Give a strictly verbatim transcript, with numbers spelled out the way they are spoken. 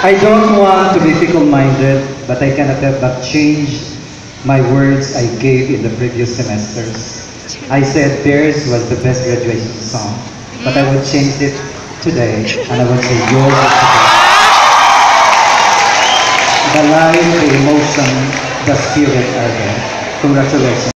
I don't want to be fickle-minded, but I cannot help but change my words I gave in the previous semesters. I said theirs was the best graduation song, but I would change it today, and I would say yours is the best. The line, the emotion, the spirit are there. Congratulations.